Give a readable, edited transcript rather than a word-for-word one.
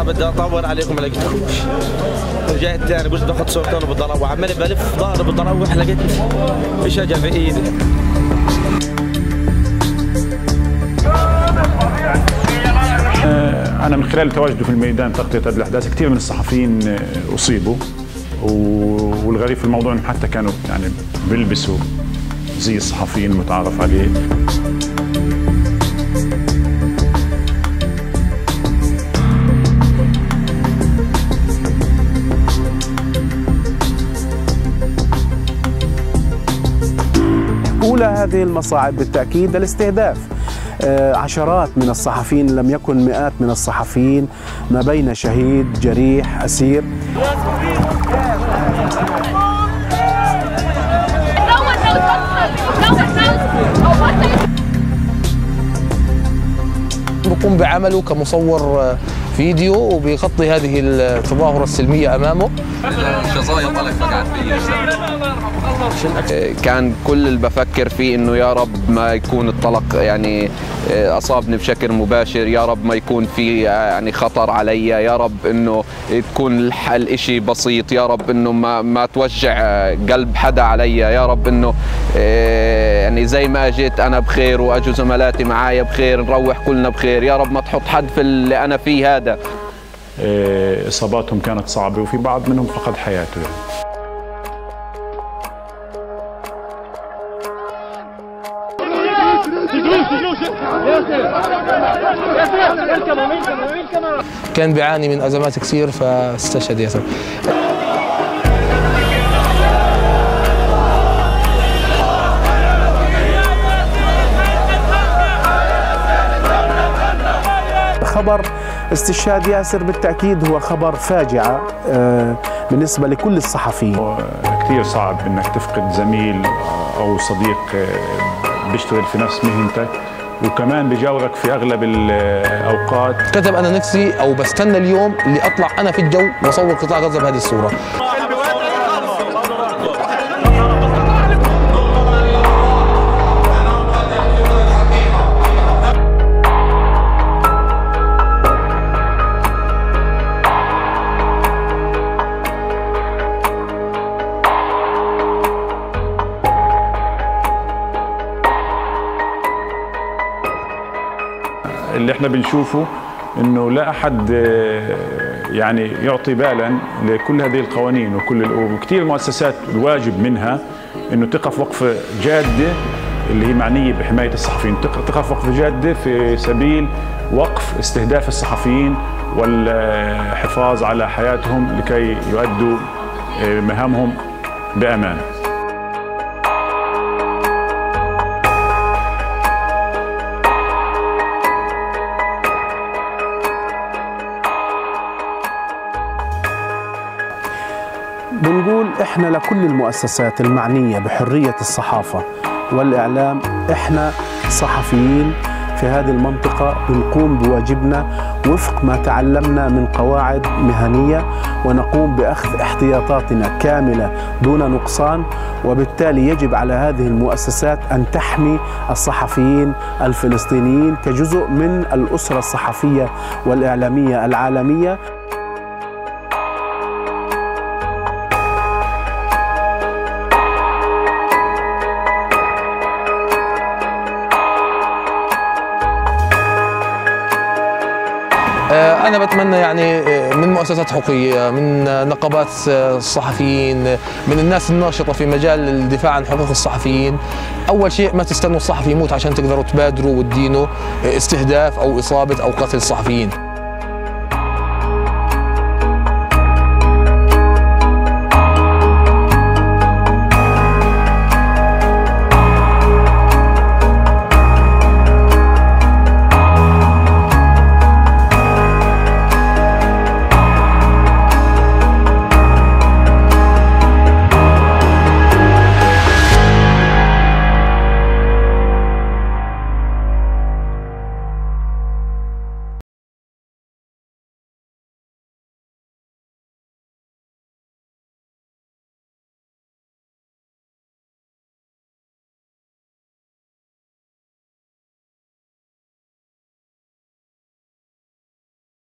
بدي اطول عليكم ما لقيتكوش. رجعت تاني قلت باخذ صورتين وبضل وعمالي بلف ظهري بضل اروح لقيت في شجر في ايدي. أنا من خلال تواجدي في الميدان تغطية هذه الأحداث كثير من الصحفيين أصيبوا، والغريب في الموضوع أنهم حتى كانوا يعني بيلبسوا زي الصحفيين المتعارف عليه. أولى هذه المصاعب بالتأكيد الاستهداف. عشرات من الصحفيين لم يكن مئات من الصحفيين، ما بين شهيد جريح أسير. بقوم بعمله كمصور فيديو وبيغطي هذه التظاهرة السلمية أمامه. الشظايا طلعت فقعت فيي. كان كل اللي بفكر فيه إنه يا رب ما يكون الطلق يعني أصابني بشكل مباشر، يا رب ما يكون في يعني خطر علي، يا رب إنه تكون الإشي بسيط، يا رب إنه ما توجع قلب حدا علي، يا رب إنه يعني زي ما أجيت أنا بخير وأجوا زملاتي معايا بخير، نروح كلنا بخير، يا رب ما تحط حد في اللي أنا فيه هذا. إصاباتهم كانت صعبة وفي بعض منهم فقد حياته يعني. كان بيعاني من أزمات كثير فاستشهد ياسر. خبر استشهاد ياسر بالتأكيد هو خبر فاجعة بالنسبة لكل الصحفيين. كثير صعب انك تفقد زميل او صديق بيشتغل في نفس مهنتك وكمان بجاورك في اغلب الاوقات. كتب انا نفسي او بستنى اليوم اللي اطلع انا في الجو واصور قطاع غزة بهذه الصورة. اللي احنا بنشوفه انه لا احد يعني يعطي بالا لكل هذه القوانين وكثير المؤسسات الواجب منها انه تقف وقفه جاده اللي هي معنيه بحمايه الصحفيين، تقف وقفه جاده في سبيل وقف استهداف الصحفيين والحفاظ على حياتهم لكي يؤدوا مهامهم بامان. بنقول احنا لكل المؤسسات المعنية بحرية الصحافة والإعلام، احنا صحفيين في هذه المنطقة بنقوم بواجبنا وفق ما تعلمنا من قواعد مهنية، ونقوم بأخذ احتياطاتنا كاملة دون نقصان، وبالتالي يجب على هذه المؤسسات أن تحمي الصحفيين الفلسطينيين كجزء من الأسرة الصحفية والإعلامية العالمية. أنا بتمنى يعني من مؤسسات حقوقية، من نقابات الصحفيين، من الناس الناشطة في مجال الدفاع عن حقوق الصحفيين، أول شيء ما تستنوا الصحفي يموت عشان تقدروا تبادروا وتدينوا استهداف أو إصابة أو قتل الصحفيين.